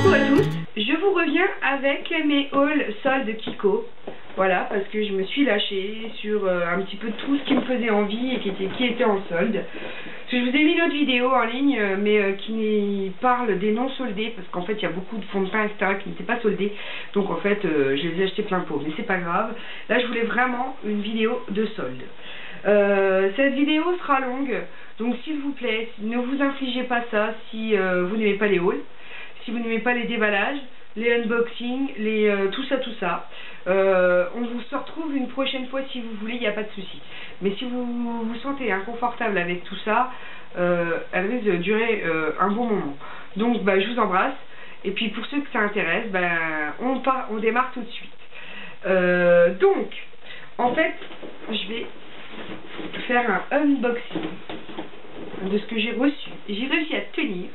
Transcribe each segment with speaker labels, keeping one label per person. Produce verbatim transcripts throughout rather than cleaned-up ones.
Speaker 1: Coucou à tous, je vous reviens avec mes hauls soldes Kiko. Voilà, parce que je me suis lâchée sur euh, un petit peu tout ce qui me faisait envie et qui était, qui était en solde. Parce que je vous ai mis une autre vidéo en ligne, euh, mais euh, qui parle des non soldés, parce qu'en fait il y a beaucoup de fonds de teint, et cetera qui n'étaient pas soldés. Donc en fait, euh, je les ai achetés plein pot, mais c'est pas grave. Là je voulais vraiment une vidéo de solde. Euh, cette vidéo sera longue, donc s'il vous plaît, ne vous infligez pas ça si euh, vous n'aimez pas les hauls, si vous n'aimez pas les déballages, les unboxings, les, euh, tout ça, tout ça. Euh, on vous se retrouve une prochaine fois si vous voulez, il n'y a pas de souci. Mais si vous vous sentez inconfortable avec tout ça, euh, elle risque de durer euh, un bon moment. Donc bah, je vous embrasse. Et puis pour ceux que ça intéresse, bah, on, part, on démarre tout de suite. Euh, donc, en fait, je vais faire un unboxing de ce que j'ai reçu. J'ai réussi à tenir.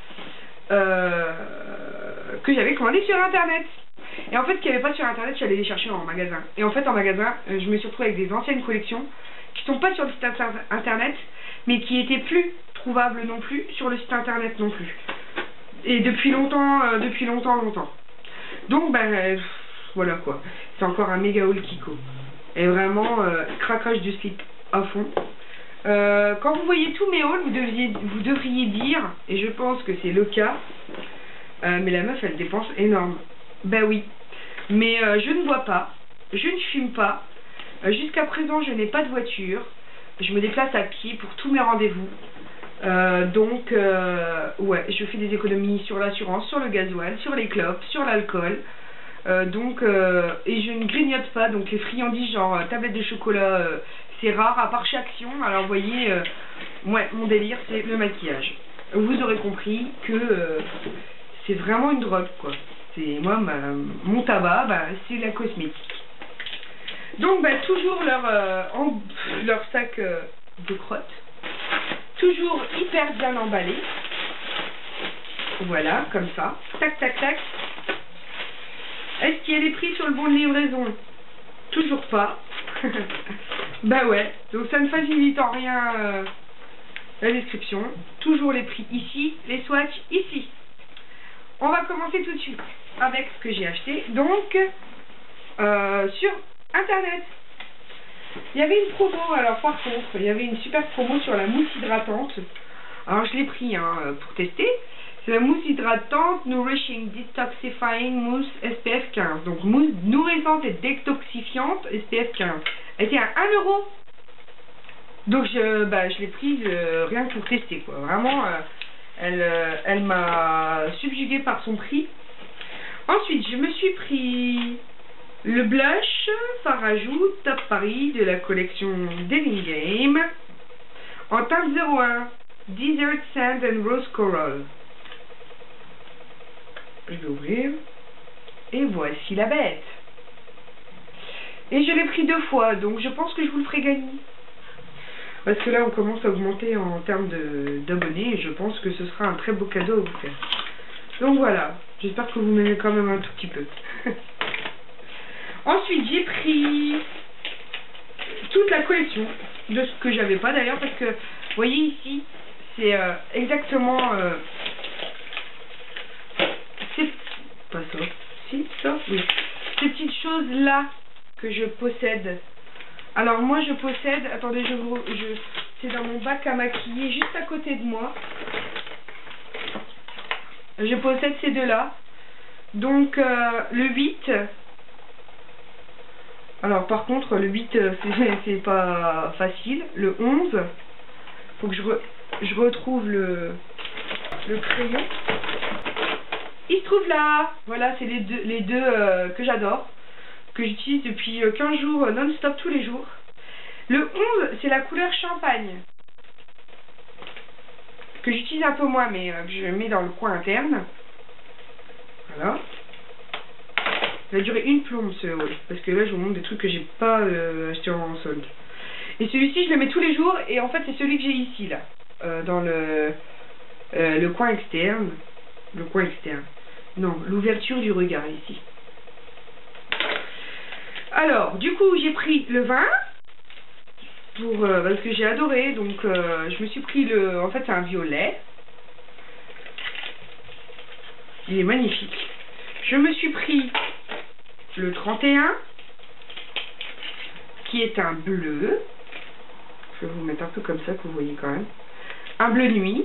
Speaker 1: Euh, que j'avais commandé sur internet. Et en fait, ce qu'il n'y avait pas sur internet, je suis allée les chercher en magasin. Et en fait, en magasin, je me suis retrouvée avec des anciennes collections qui sont pas sur le site internet, mais qui étaient plus trouvables non plus sur le site internet non plus. Et depuis longtemps, euh, depuis longtemps, longtemps. Donc, ben, euh, voilà quoi. C'est encore un méga haul Kiko. Et vraiment, euh, craquage du slip à fond. Euh, quand vous voyez tous mes hauls, vous, deviez, vous devriez dire, et je pense que c'est le cas, euh, mais la meuf elle dépense énorme. Ben oui, mais euh, je ne bois pas, je ne fume pas, euh, jusqu'à présent je n'ai pas de voiture, je me déplace à pied pour tous mes rendez-vous, euh, donc euh, ouais, je fais des économies sur l'assurance, sur le gasoil, sur les clopes, sur l'alcool. Euh, donc euh, et je ne grignote pas, donc les friandises genre euh, tablette de chocolat, euh, c'est rare à part chez Action. Alors vous voyez, euh, ouais, mon délire c'est le maquillage. Vous aurez compris que euh, c'est vraiment une drogue quoi. C'est moi ma, mon tabac, bah, c'est la cosmétique. Donc bah, toujours leur euh, en, leur sac euh, de crotte, toujours hyper bien emballé. Voilà, comme ça, tac tac tac. Est-ce qu'il y a des prix sur le bon de livraison? Toujours pas. Bah ouais, donc ça ne facilite en rien euh, la description. Toujours les prix ici, les swatchs ici. On va commencer tout de suite avec ce que j'ai acheté. Donc, euh, sur internet, il y avait une promo. Alors par contre, il y avait une super promo sur la mousse hydratante. Alors je l'ai pris hein, pour tester. C'est la mousse hydratante Nourishing Detoxifying Mousse S P F quinze. Donc mousse nourrissante et détoxifiante S P F quinze. Elle était à un euro. Donc je, bah, je l'ai prise euh, rien que pour tester quoi. Vraiment, euh, elle, euh, elle m'a subjuguée par son prix. Ensuite, je me suis pris le blush Farajou Top Paris de la collection Daring Game en teinte zéro un Desert Sand and Rose Coral. Je vais ouvrir. Et voici la bête. Et je l'ai pris deux fois, donc je pense que je vous le ferai gagner. Parce que là, on commence à augmenter en termes d'abonnés, et je pense que ce sera un très beau cadeau à vous faire. Donc voilà, j'espère que vous m'aimez quand même un tout petit peu. Ensuite, j'ai pris toute la collection de ce que j'avais pas d'ailleurs, parce que, vous voyez ici, c'est euh, exactement... Euh, Pas ça. Si, ça, oui. Ces petites choses-là que je possède. Alors moi je possède, attendez, je vous, je, c'est dans mon bac à maquiller juste à côté de moi. Je possède ces deux-là. Donc euh, le huit. Alors par contre le huit euh, c'est pas facile. Le onze. Faut que je, re, je retrouve le, le crayon. Il se trouve là, voilà, c'est les deux, les deux euh, que j'adore, que j'utilise depuis euh, quinze jours euh, non-stop tous les jours. Le onze, c'est la couleur champagne, que j'utilise un peu moins, mais euh, que je mets dans le coin interne. Voilà. Ça va durer une plombe ce haul, parce que là je vous montre des trucs que j'ai pas euh, acheté en solde. Et celui-ci, je le mets tous les jours, et en fait c'est celui que j'ai ici, là, euh, dans le, euh, le coin externe. Le coin externe. Non, l'ouverture du regard ici. Alors, du coup, j'ai pris le vin pour euh, parce que j'ai adoré. Donc, euh, je me suis pris le. En fait, c'est un violet. Il est magnifique. Je me suis pris le trente et un, qui est un bleu. Je vais vous mettre un peu comme ça que vous voyez quand même. Un bleu nuit.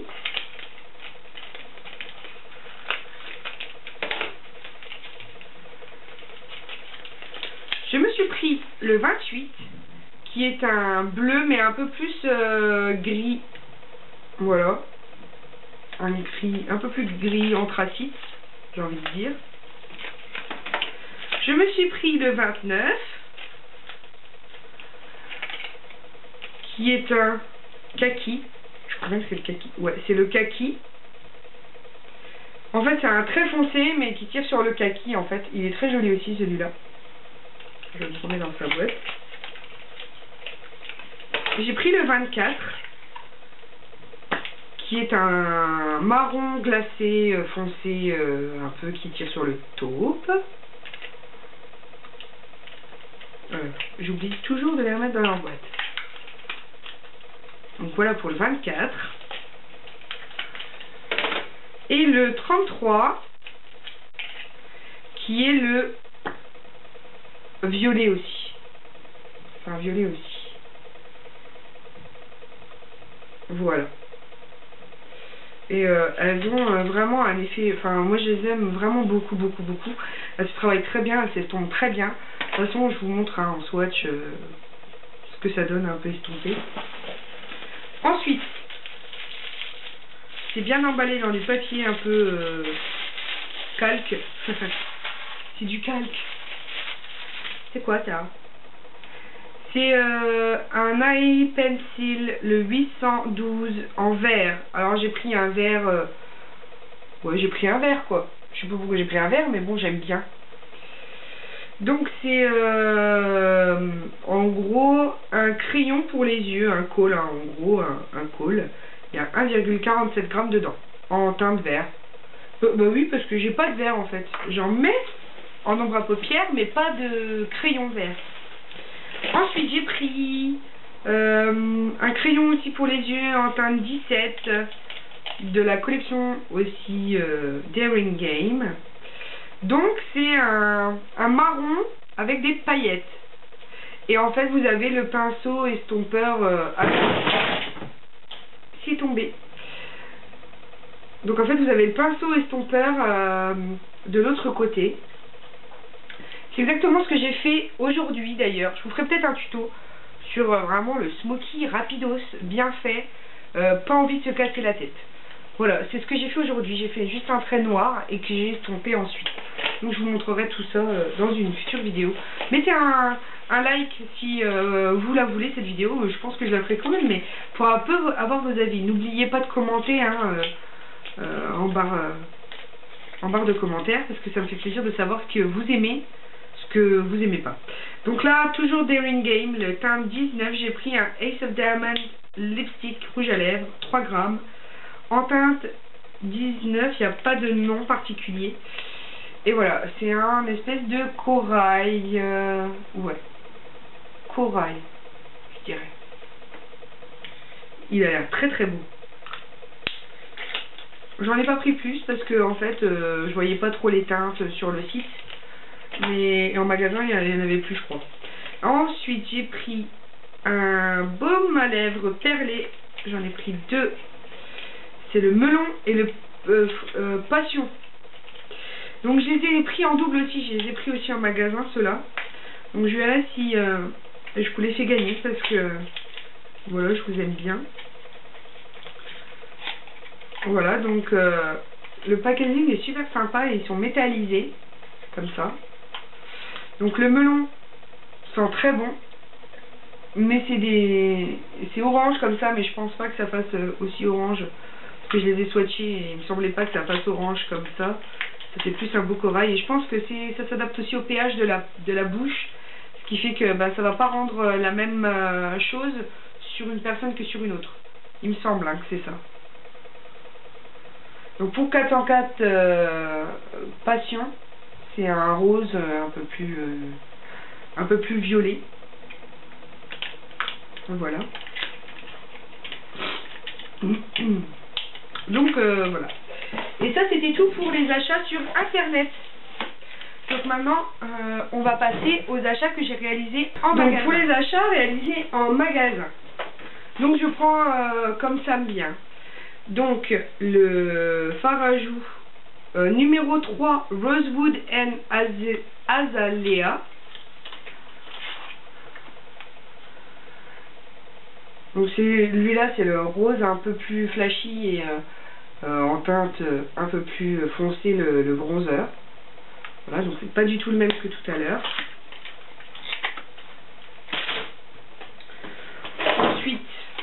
Speaker 1: Je me suis pris le vingt-huit, qui est un bleu mais un peu plus euh, gris. Voilà. Un gris, un peu plus gris anthracite, j'ai envie de dire. Je me suis pris le vingt-neuf, qui est un kaki. Je crois que c'est le kaki. Ouais, c'est le kaki. En fait, c'est un très foncé, mais qui tire sur le kaki, en fait. Il est très joli aussi, celui-là. Je vais le tourner dans sa boîte. J'ai pris le vingt-quatre, qui est un marron glacé, euh, foncé, euh, un peu, qui tire sur le taupe. Euh, J'oublie toujours de les remettre dans leur boîte. Donc voilà pour le vingt-quatre. Et le trente-trois, qui est le violet aussi. Enfin, violet aussi. Voilà. Et euh, elles ont euh, vraiment un effet... Enfin, moi je les aime vraiment beaucoup, beaucoup, beaucoup. Elles se travaillent très bien, elles s'estompent très bien. De toute façon, je vous montre hein, en swatch euh, ce que ça donne un peu estompé. Ensuite, c'est bien emballé dans du papier un peu euh, calque. C'est du calque. C'est quoi ça? C'est euh, un eye pencil, le huit cent douze en vert. Alors j'ai pris un vert... Euh... Ouais, j'ai pris un vert quoi. Je sais pas pourquoi j'ai pris un vert, mais bon, j'aime bien. Donc c'est euh, en gros un crayon pour les yeux, un col, hein, en gros un, un col. Il y a un virgule quarante-sept grammes dedans, en teinte vert. Bah, bah oui, parce que j'ai pas de vert en fait. J'en mets en ombre à paupières, mais pas de crayon vert. Ensuite j'ai pris euh, un crayon aussi pour les yeux en teinte dix-sept, de la collection aussi euh, Daring Game. Donc c'est un, un marron avec des paillettes. Et en fait vous avez le pinceau estompeur euh, à... C'est tombé. Donc en fait vous avez le pinceau estompeur euh, de l'autre côté. C'est exactement ce que j'ai fait aujourd'hui d'ailleurs. Je vous ferai peut-être un tuto sur euh, vraiment le smoky rapidos, bien fait, euh, pas envie de se casser la tête. Voilà, c'est ce que j'ai fait aujourd'hui. J'ai fait juste un trait noir et que j'ai estompé ensuite. Donc je vous montrerai tout ça euh, dans une future vidéo. Mettez un, un like si euh, vous la voulez cette vidéo. Je pense que je la ferai quand même, mais pour un peu avoir vos avis. N'oubliez pas de commenter hein, euh, euh, en, barre, euh, en barre de commentaires, parce que ça me fait plaisir de savoir ce que vous aimez, ce que vous aimez pas. Donc là, toujours Daring Game, le teint dix-neuf, j'ai pris un Ace of Diamonds lipstick rouge à lèvres, trois grammes. En teinte dix-neuf, il n'y a pas de nom particulier. Et voilà, c'est un espèce de corail. Euh, ouais. Corail, je dirais. Il a l'air très très beau. J'en ai pas pris plus parce que en fait, euh, je voyais pas trop les teintes sur le site. Mais en magasin, il y en avait plus, je crois. Ensuite, j'ai pris un baume à lèvres perlé. J'en ai pris deux. C'est le melon et le euh, euh, passion. Donc je les ai pris en double aussi. Je les ai pris aussi en magasin, ceux-là. Donc je verrai si euh, je vous les fais gagner parce que voilà, je vous aime bien. Voilà, donc euh, le packaging est super sympa et ils sont métallisés comme ça. Donc le melon sent très bon, mais c'est des c'est orange comme ça, mais je pense pas que ça fasse aussi orange parce que je les ai swatchés et il me semblait pas que ça fasse orange comme ça. C'était plus un beau corail et je pense que c'est ça s'adapte aussi au pH de la de la bouche, ce qui fait que bah, ça va pas rendre la même euh, chose sur une personne que sur une autre. Il me semble hein, que c'est ça. Donc pour quatre cent quatre euh, Passion, c'est un rose euh, un peu plus euh, un peu plus violet. Voilà. Donc euh, voilà. Et ça, c'était tout pour les achats sur internet. Donc maintenant, euh, on va passer aux achats que j'ai réalisés en magasin. Donc pour les achats réalisés en magasin. Donc je prends euh, comme ça me vient. Donc le fard à joues euh, numéro trois, Rosewood and Azalea. Donc c'est lui-là, c'est le rose un peu plus flashy et euh, euh, en teinte un peu plus foncée, le, le bronzer. Voilà, donc c'est pas du tout le même que tout à l'heure. Ensuite,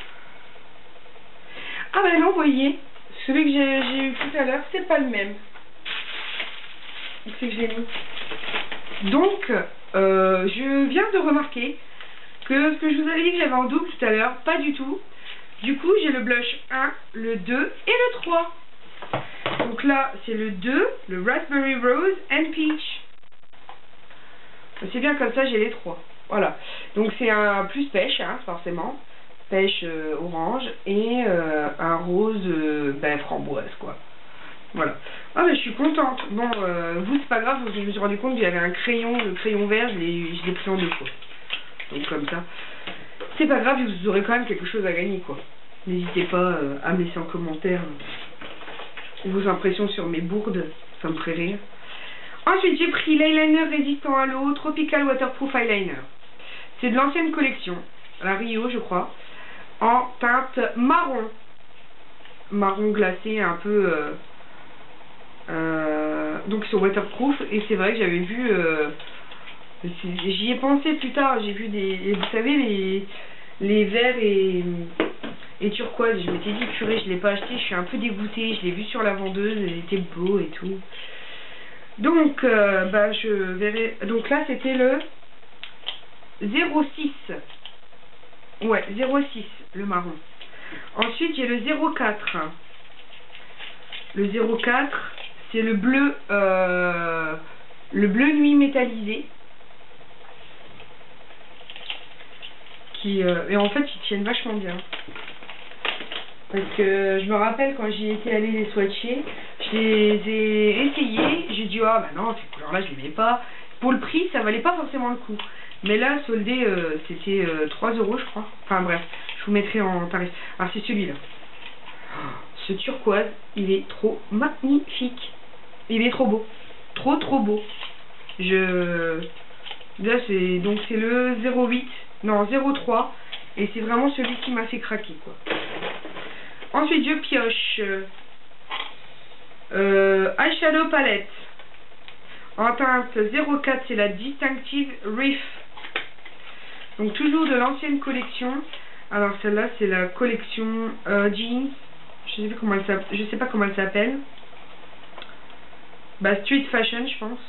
Speaker 1: ah ben non, vous voyez, celui que j'ai eu tout à l'heure, c'est pas le même. C'est que j'ai mis. Donc, euh, je viens de remarquer que ce que je vous avais dit que j'avais en double tout à l'heure, pas du tout. Du coup, j'ai le blush un, le deux et le trois. Donc là, c'est le deux, le Raspberry Rose and Peach. C'est bien comme ça, j'ai les trois. Voilà. Donc c'est un plus pêche, hein, forcément. Pêche euh, orange et euh, un rose euh, ben, framboise, quoi. Voilà. Ah mais je suis contente. Bon, euh, vous, c'est pas grave, parce que je me suis rendu compte qu'il y avait un crayon, le crayon vert, je l'ai pris en deux fois. Donc comme ça. C'est pas grave, vous aurez quand même quelque chose à gagner, quoi. N'hésitez pas euh, à me laisser en commentaire euh, vos impressions sur mes bourdes, ça me ferait rire. Ensuite, j'ai pris l'eyeliner résistant à l'eau, Tropical Waterproof Eyeliner. C'est de l'ancienne collection, la Rio, je crois, en teinte marron. Marron glacé, un peu... Euh, euh, donc sur waterproof, et c'est vrai que j'avais vu... Euh, j'y ai pensé plus tard, j'ai vu des... Vous savez, les, les verts et... et turquoise, je m'étais dit purée, je l'ai pas acheté, je suis un peu dégoûtée, je l'ai vu sur la vendeuse, il était beau et tout. Donc euh, bah je verrai. Donc là c'était le zéro six. Ouais, zéro six, le marron. Ensuite j'ai le zéro quatre. Le zéro quatre, c'est le bleu euh, le bleu nuit métallisé. Qui euh, et en fait ils tiennent vachement bien. Parce que je me rappelle quand j'y étais allée les swatcher, je les ai essayés, j'ai dit ah bah non, ces couleurs là je les mets pas. Pour le prix ça valait pas forcément le coup. Mais là soldé euh, c'était euh, trois euros je crois. Enfin bref, je vous mettrai en tarif. Alors c'est celui-là. Ce turquoise, il est trop magnifique. Il est trop beau. Trop trop beau. Je... Là c'est donc c'est le zéro huit, non zéro trois. Et c'est vraiment celui qui m'a fait craquer quoi. Ensuite, je pioche euh, Eyeshadow Palette. En teinte zéro quatre, c'est la Distinctive Reef. Donc, toujours de l'ancienne collection. Alors, celle-là, c'est la collection euh, Jeans. Je sais pas comment elle s'appelle. Je sais pas comment elle s'appelle. Bah, Street Fashion, je pense.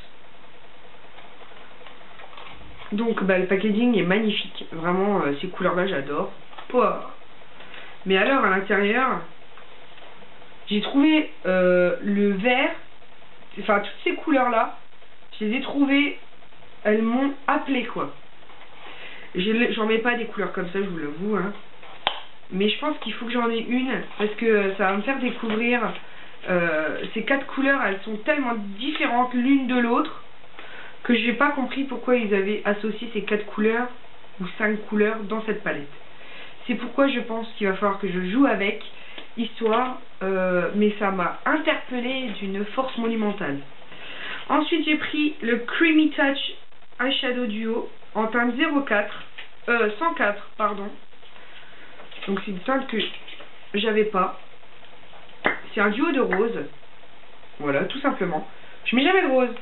Speaker 1: Donc, bah, le packaging est magnifique. Vraiment, euh, ces couleurs-là, j'adore. Pouah. Mais alors à l'intérieur, j'ai trouvé euh, le vert, enfin toutes ces couleurs là, je les ai trouvées, elles m'ont appelé quoi. J'en mets pas des couleurs comme ça, je vous l'avoue, hein. Mais je pense qu'il faut que j'en ai une, parce que ça va me faire découvrir euh, ces quatre couleurs, elles sont tellement différentes l'une de l'autre, que j'ai pas compris pourquoi ils avaient associé ces quatre couleurs, ou cinq couleurs dans cette palette. C'est pourquoi je pense qu'il va falloir que je joue avec, histoire, euh, mais ça m'a interpellée d'une force monumentale. Ensuite, j'ai pris le Creamy Touch Eyeshadow Duo en teinte zéro quatre, euh, cent quatre, pardon. Donc c'est une teinte que j'avais pas. C'est un duo de rose. Voilà, tout simplement. Je mets jamais de rose.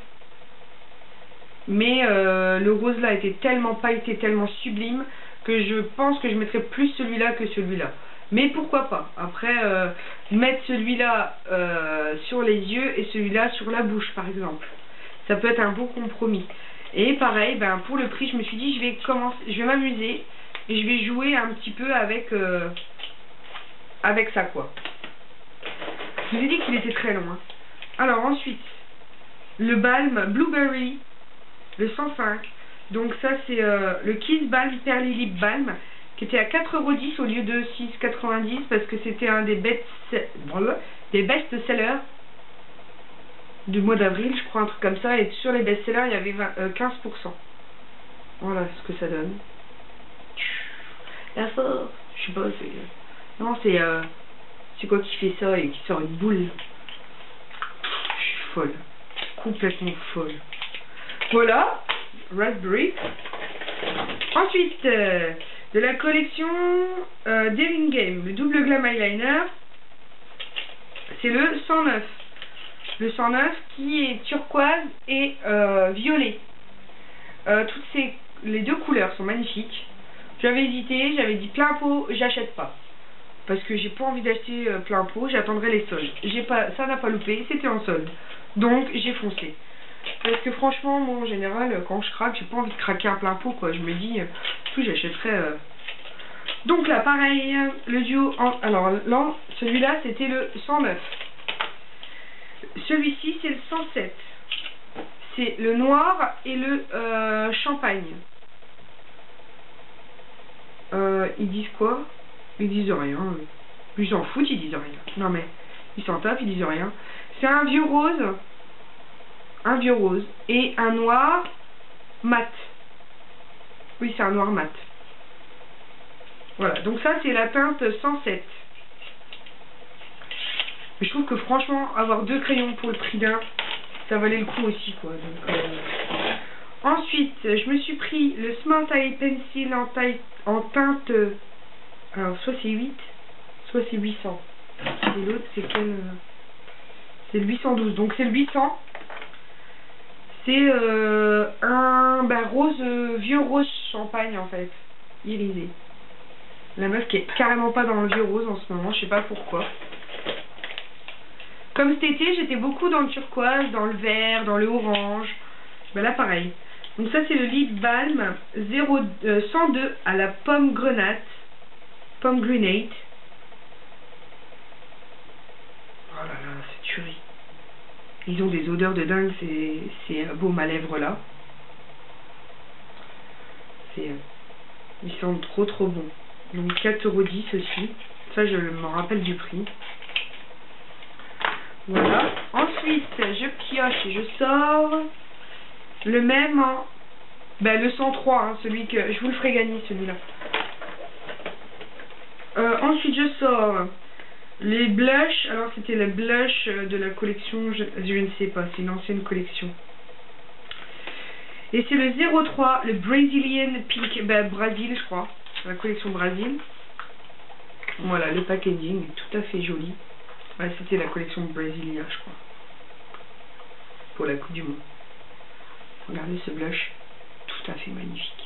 Speaker 1: Mais euh, le rose là était tellement pailleté, tellement sublime, que je pense que je mettrais plus celui-là que celui-là. Mais pourquoi pas. Après, euh, mettre celui-là euh, sur les yeux et celui-là sur la bouche, par exemple. Ça peut être un bon compromis. Et pareil, ben, pour le prix, je me suis dit, je vais commencer, je vais m'amuser et je vais jouer un petit peu avec, euh, avec ça, quoi. Je vous ai dit qu'il était très long. Hein. Alors ensuite, le balm Blueberry, le cent cinq. Donc ça c'est euh, le Kiss Balm Pearly Lip Balm qui était à quatre euros dix au lieu de six quatre-vingt-dix parce que c'était un des best des best-sellers du mois d'avril, je crois, un truc comme ça, et sur les best-sellers, il y avait vingt, euh, quinze pour cent. Voilà ce que ça donne. La force, je sais pas, c'est... Non, c'est... Euh... C'est quoi qui fait ça et qui sort une boule? Je suis folle. Complètement folle. Voilà, Raspberry. Ensuite, euh, de la collection euh, Daring Game, le double glam eyeliner, c'est le cent neuf. Le cent neuf qui est turquoise et euh, violet. Euh, toutes ces, les deux couleurs sont magnifiques. J'avais hésité, j'avais dit plein pot, j'achète pas. Parce que j'ai pas envie d'acheter euh, plein pot, j'attendrai les soldes. J'ai pas, ça n'a pas loupé, c'était en solde. Donc j'ai foncé. Parce que franchement, moi en général, quand je craque, j'ai pas envie de craquer un plein pot, quoi. Je me dis, euh, tout j'achèterais. Euh... Donc là, pareil, le duo. En... Alors là, celui-là, c'était le cent neuf. Celui-ci, c'est le cent sept. C'est le noir et le euh, champagne. Euh, ils disent quoi? Ils disent rien. Ils s'en foutent, ils disent rien. Non mais, ils s'en tapent, ils disent rien. C'est un vieux rose. Un vieux rose. Et un noir mat. Oui, c'est un noir mat. Voilà, donc ça c'est la teinte cent sept. Mais je trouve que franchement, avoir deux crayons pour le prix d'un, ça valait le coup aussi, quoi. Donc, euh... Ensuite, je me suis pris le Smart Eye Pencil en, taille, en teinte... Alors, soit c'est huit, soit c'est huit cents. Et l'autre, c'est quel... C'est le huit cent douze. Donc, c'est le huit cents. C'est euh, un bah, rose, euh, vieux rose champagne, en fait. Irisé. La meuf qui est carrément pas dans le vieux rose en ce moment, je sais pas pourquoi. Comme cet été, j'étais beaucoup dans le turquoise, dans le vert, dans le orange. Ben là, pareil. Donc ça, c'est le Lip Balm zéro, euh, cent deux à la pomme grenade. Pomme grenade. Oh là là, c'est tuerie. Ils ont des odeurs de dingue, ces, ces baumes à lèvres là. C'est, euh, ils sentent trop trop bon. Donc quatre euros dix aussi. Ça, je me rappelle du prix. Voilà. Ensuite, je pioche et je sors le même en... Ben, le cent trois, hein, celui que... Je vous le ferai gagner, celui-là. Euh, ensuite, je sors les blushs. Alors, c'était le blush de la collection... Je, je ne sais pas, c'est une ancienne collection. Et c'est le zéro trois, le Brazilian Pink... Ben, Brésil, je crois. La collection Brésil. Voilà, le packaging est tout à fait joli. Ouais, c'était la collection Brasilia, je crois. Pour la Coupe du Monde. Regardez ce blush. Tout à fait magnifique.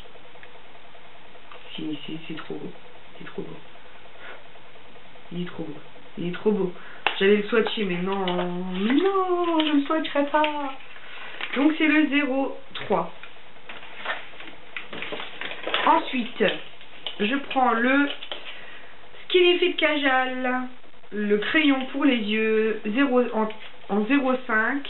Speaker 1: C'est trop beau. C'est trop beau. Il est trop beau. Il est trop beau. J'allais le swatcher, mais non. Non, je ne le swatcherai pas. Donc c'est le zéro trois. Ensuite, je prends le Skinny Fit Kajal. Le crayon pour les yeux zéro, en, en zéro cinq.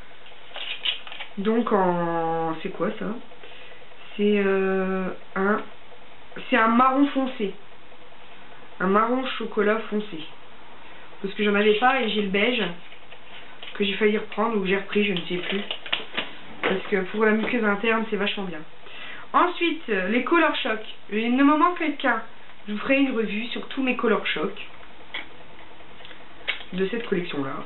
Speaker 1: Donc en... C'est quoi ça? C'est euh, un... C'est un marron foncé. Un marron chocolat foncé. Parce que j'en avais pas et j'ai le beige. Que j'ai failli reprendre ou que j'ai repris, je ne sais plus. Parce que pour la muqueuse interne, c'est vachement bien. Ensuite, les Color Shock. Il ne me manque qu'un. Je vous ferai une revue sur tous mes Color Shock. De cette collection là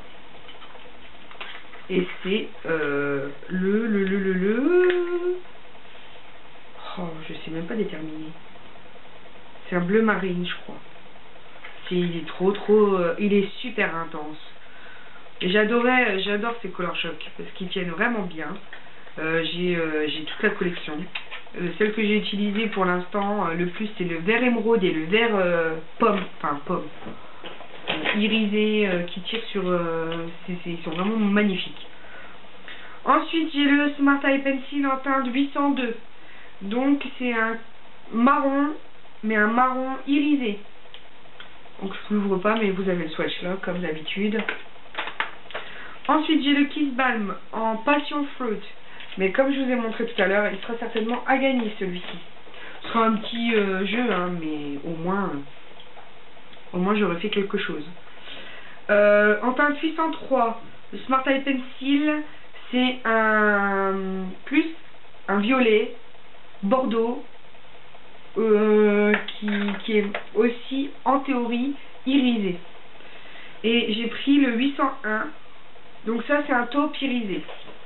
Speaker 1: et c'est euh, le le le le le oh, je sais même pas déterminer, c'est un bleu marine je crois. Il est trop trop euh, il est super intense et j'adorais j'adore ces Color Shock parce qu'ils tiennent vraiment bien. euh, j'ai euh, j'ai toute la collection. euh, celle que j'ai utilisée pour l'instant euh, le plus c'est le vert émeraude et le vert euh, pomme, enfin pomme irisé euh, qui tire sur euh, c est, c est, ils sont vraiment magnifiques. Ensuite j'ai le Smart Eye Pencil en teinte huit cent deux, donc c'est un marron mais un marron irisé, donc je ne l'ouvre pas mais vous avez le swatch là comme d'habitude. Ensuite j'ai le Kiss Balm en Passion Fruit, mais comme je vous ai montré tout à l'heure il sera certainement à gagner celui-ci. Ce sera un petit euh, jeu hein, mais au moins euh, Au moins j'aurais fait quelque chose. Euh, en teinte huit cent trois, le Smart Eye Pencil, c'est un plus un violet bordeaux euh, qui, qui est aussi en théorie irisé. Et j'ai pris le huit cent un, donc ça c'est un taupe irisé.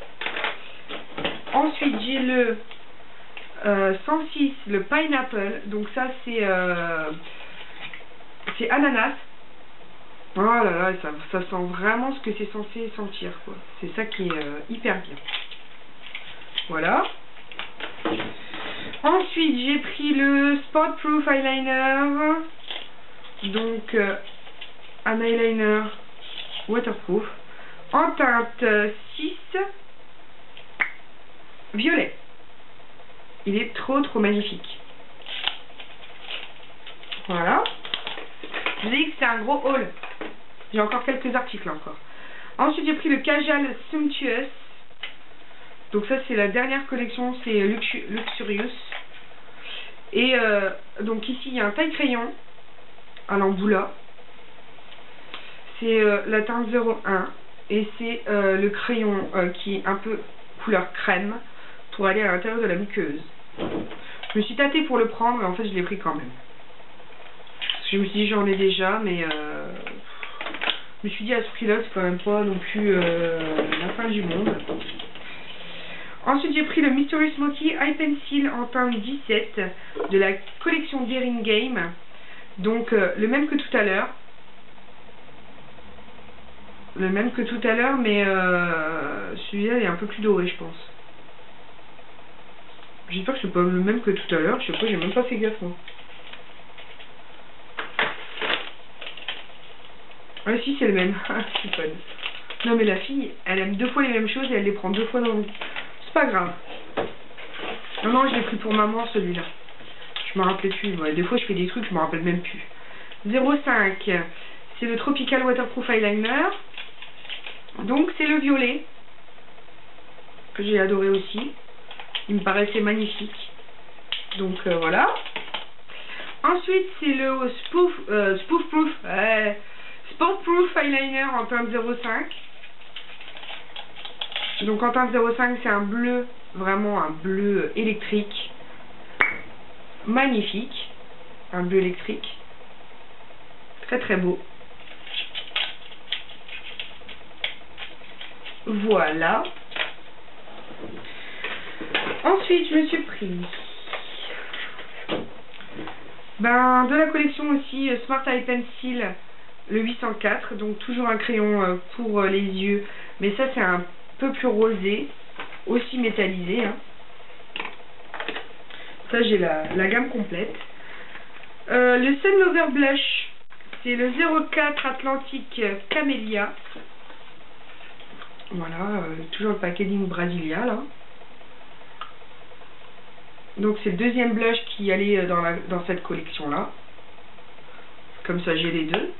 Speaker 1: Ensuite j'ai le euh, cent six, le pineapple, donc ça c'est euh, c'est ananas. Oh là là, ça, ça sent vraiment ce que c'est censé sentir, quoi. C'est ça qui est euh, hyper bien. Voilà. Ensuite, j'ai pris le Spot Proof Eyeliner. Donc, euh, un eyeliner waterproof en teinte six violet. Il est trop trop magnifique. Voilà. Je vous ai dit que c'était un gros haul. J'ai encore quelques articles encore. Ensuite, j'ai pris le Kajal Sumptuous. Donc ça, c'est la dernière collection, c'est Luxu Luxurious. Et euh, donc ici, il y a un taille crayon à l'emboula. C'est euh, la teinte zéro un. Et c'est euh, le crayon euh, qui est un peu couleur crème pour aller à l'intérieur de la muqueuse. Je me suis tâtée pour le prendre, et en fait, je l'ai pris quand même. Parce que je me suis dit, j'en ai déjà, mais... Euh, je me suis dit à ce prix-là, c'est quand même pas non plus euh, la fin du monde. Ensuite, j'ai pris le Mystery Smoky Eye Pencil en teinte dix-sept de la collection Daring Game. Donc, euh, le même que tout à l'heure. Le même que tout à l'heure, mais euh, celui-là est un peu plus doré, je pense. J'espère que c'est pas le même que tout à l'heure. Je sais pas, j'ai même pas fait gaffe, moi. Ah si, c'est le même. Je suis conne. Non mais la fille, elle aime deux fois les mêmes choses et elle les prend deux fois dans le... C'est pas grave. Non, non, je l'ai pris pour maman celui-là. Je me rappelais plus. Ouais, des fois je fais des trucs, je me rappelle même plus. zéro cinq, c'est le Tropical Waterproof Eyeliner. Donc c'est le violet. Que j'ai adoré aussi. Il me paraissait magnifique. Donc euh, voilà. Ensuite c'est le Spoof, euh, Spoof Proof. Euh, Sport Proof Eyeliner en teinte zéro cinq. Donc en teinte zéro cinq, c'est un bleu, vraiment un bleu électrique. Magnifique. Un bleu électrique. Très très beau. Voilà. Ensuite, je me suis pris ben, de la collection aussi Smart Eye Pencil. Le huit cent quatre, donc toujours un crayon pour les yeux, mais ça c'est un peu plus rosé, aussi métallisé. Hein. Ça j'ai la, la gamme complète. Euh, le Sun Lover Blush, c'est le zéro quatre Atlantic Camellia. Voilà, euh, toujours le packaging Brasilia là. Donc c'est le deuxième blush qui allait dans, la, dans cette collection là. Comme ça j'ai les deux.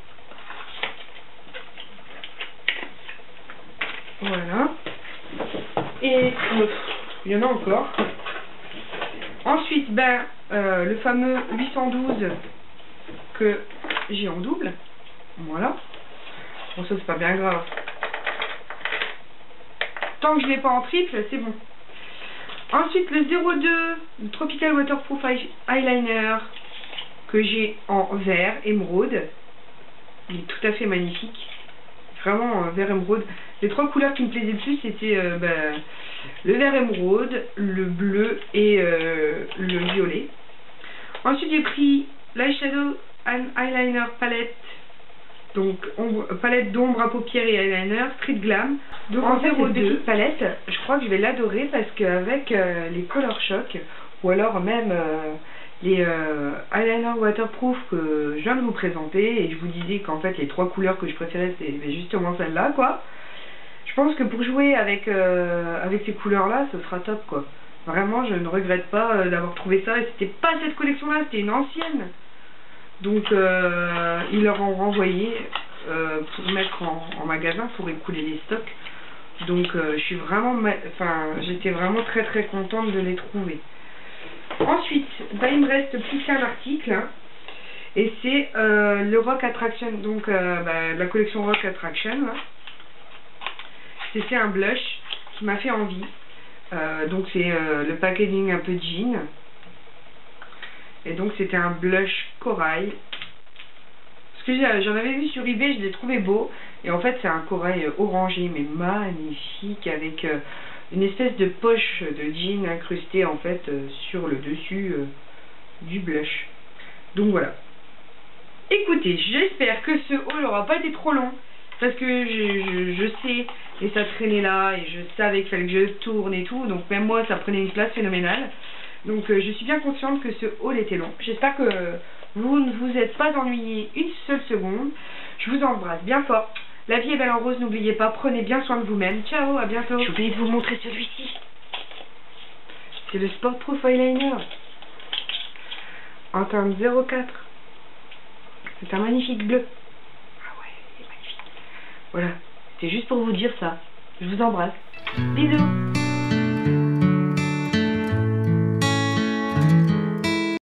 Speaker 1: Voilà. Et euh, il y en a encore. Ensuite, ben, euh, le fameux huit cent douze que j'ai en double. Voilà. Bon, ça c'est pas bien grave. Tant que je l'ai pas en triple, c'est bon. Ensuite, le zéro deux, le Tropical Waterproof Eyeliner que j'ai en vert émeraude. Il est tout à fait magnifique. Vraiment euh, vert émeraude. Les trois couleurs qui me plaisaient le plus, c'était euh, bah, le vert émeraude, le bleu et euh, le violet. Ensuite, j'ai pris l'Eyeshadow Eyeliner Palette. Donc, ombre, palette d'ombre à paupières et eyeliner, Street Glam. Donc, en, en fait, cette petite palette, je crois que je vais l'adorer parce qu'avec euh, les Color Shock, ou alors même euh, les euh, eyeliner waterproof que je viens de vous présenter, et je vous disais qu'en fait, les trois couleurs que je préférais, c'était justement celle-là, quoi. Je pense que pour jouer avec, euh, avec ces couleurs-là, ce sera top, quoi. Vraiment, je ne regrette pas euh, d'avoir trouvé ça, et c'était pas cette collection-là, c'était une ancienne. Donc euh, ils leur ont renvoyé euh, pour mettre en, en magasin pour écouler les stocks. Donc euh, je suis vraiment, enfin j'étais vraiment très très contente de les trouver. Ensuite, bah, il me reste plus qu'un article hein, et c'est euh, le Rock Attraction, donc euh, bah, la collection Rock Attraction. Hein. c'est un blush qui m'a fait envie. Euh, donc c'est euh, le packaging un peu jean. Et donc c'était un blush corail. Parce que j'en avais vu sur eBay, je l'ai trouvé beau. Et en fait c'est un corail orangé mais magnifique avec euh, une espèce de poche de jean incrustée en fait euh, sur le dessus euh, du blush. Donc voilà. Écoutez, j'espère que ce haul n'aura pas été trop long. Parce que je, je, je sais, et ça traînait là, et je savais qu'il fallait que je tourne et tout. Donc même moi ça prenait une place phénoménale. Donc euh, je suis bien consciente que ce haul était long. J'espère que vous ne vous êtes pas ennuyé une seule seconde. Je vous embrasse bien fort. La vie est belle en rose, n'oubliez pas, prenez bien soin de vous-même. Ciao, à bientôt. J'ai oublié de vous montrer celui-ci. C'est le Sport Proof Eyeliner. En teinte zéro quatre. C'est un magnifique bleu. Ah ouais, il est magnifique. Voilà, c'était juste pour vous dire ça. Je vous embrasse. Bisous.